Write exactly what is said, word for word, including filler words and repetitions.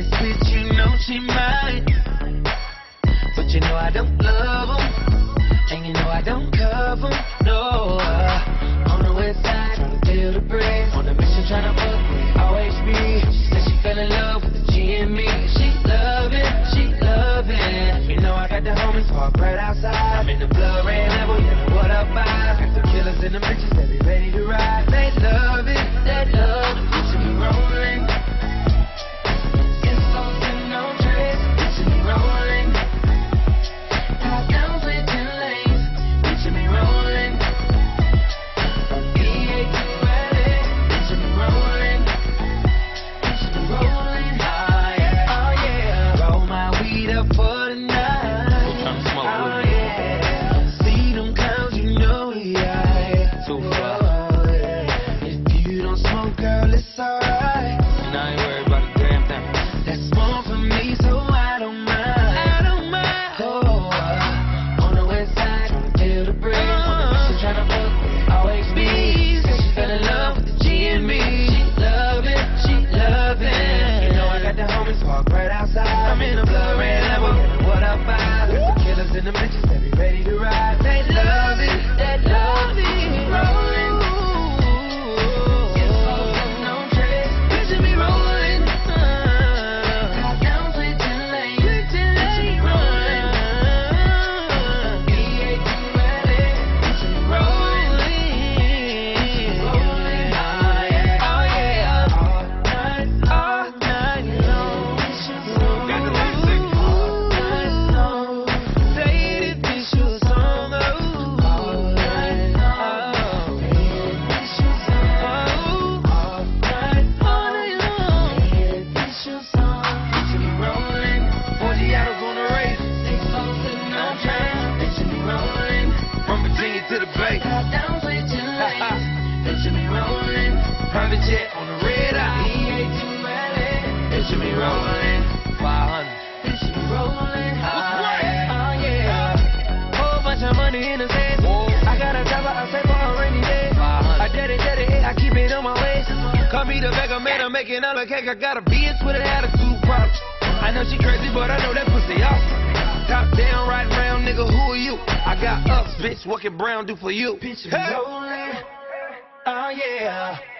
this bitch, you know she mine. But you know I don't love them, and you know I don't cover them, no. uh, On the west side, tryna feel the breeze. On the mission, tryna fuck with O H B. She said she fell in love with the G and me. She love it, she love it. You know I got the homies parked right outside. I'm in the blood red level, you know what up by. Got the killers and the bitches, they be ready to ride. They love it, they love the bitch be rolling. Infos and no trace, bitch be rolling. Top down switching lanes, bitch be rolling. E A to L A, bitch be rolling. Bitch be rolling, oh yeah, oh yeah. Roll my weed up for the night. Oh yeah, see them clowns, you know yeah. Too far. Oh, yeah. If you don't smoke, girl, it's alright. And I ain't worried about a damn thing. That's small for me, so I don't mind. I don't mind. Oh, uh, on the west side, tryna feel the breeze. Uh, on the mission, tryna fuck with O H B. Cause she fell in love with the G and me. She love it, she love it. You know I got the homies parked right outside. I'm in the blood red level, what up by? Got the killers and the bitches, they be ready to ride. They love it, they love it. Rolling. Infos and no trace, bitch be rolling. Top down switching lanes, bitch be rolling. E A to L A, bitch be rolling. Bitch be rolling, oh yeah, oh yeah. All night, all night long. Got the music. All night long. Play this bitch your song, oh. All night long. Play this your song, oh. All night, all night long. Play this your song. Bitch be rolling. forty hours on the race. Six folks sitting on train. Bitch be rolling. From Virginia to the Bay. Top down switching lanes. Bitch be rolling. Private jet on the red eye. E A to L A. Bitch be rolling. five hundred. Bitch be rolling. Oh yeah, oh yeah. Whole bunch of money in the safe. I got a job, I save for a rainy day. I did it, did it, I keep it on my waist. Call me the beggar man, I'm making all the cake. I got a bitch with an attitude problem. I know she crazy, but I know that pussy awesome. Top down, right round, nigga, who are you? I got ups, bitch, what can Brown do for you? Bitch be rolling. Oh yeah.